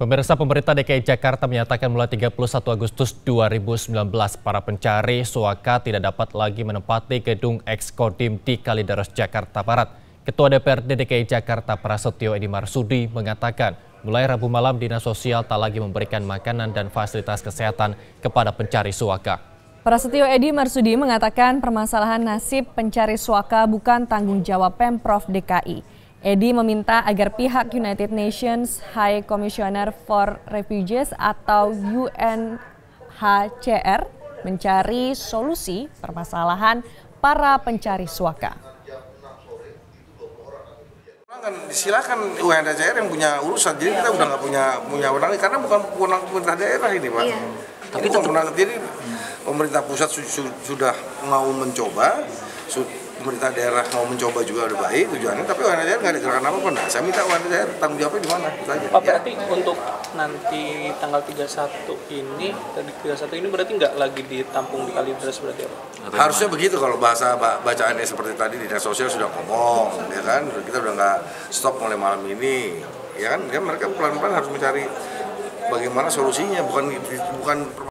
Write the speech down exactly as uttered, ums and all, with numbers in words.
Pemirsa, pemerintah D K I Jakarta menyatakan mulai tiga puluh satu Agustus dua ribu sembilan belas para pencari suaka tidak dapat lagi menempati gedung Ekskodim di Kalideres, Jakarta Barat. Ketua D P R D D K I Jakarta Prasetyo Edy Marsudi mengatakan mulai Rabu malam Dinas Sosial tak lagi memberikan makanan dan fasilitas kesehatan kepada pencari suaka. Prasetyo Edy Marsudi mengatakan permasalahan nasib pencari suaka bukan tanggung jawab Pemprov D K I. Edy meminta agar pihak United Nations High Commissioner for Refugees atau U N H C R mencari solusi permasalahan para pencari suaka. Silakan U N H C R yang punya urusan, jadi kita udah nggak punya punya wewenang karena bukan wewenang pemerintah daerah ini, Pak. Iya. Tapi itu wewenang, jadi pemerintah pusat su su sudah mau mencoba. Pemerintah daerah mau mencoba juga udah baik tujuannya, tapi U N H C R nggak ada gerakan apa-apa. Nah, saya minta U N H C R tanggung jawabnya di mana? Pak, berarti ya. Untuk nanti tanggal tiga puluh satu ini, tadi tiga puluh satu ini berarti nggak lagi ditampung di Kalideres berarti apa? Harusnya begitu kalau bahasa bacaannya seperti tadi Dinas Sosial sudah ngomong, ya kan? Kita udah nggak stop mulai malam ini, ya kan? Ya mereka pelan-pelan harus mencari bagaimana solusinya, bukan bukan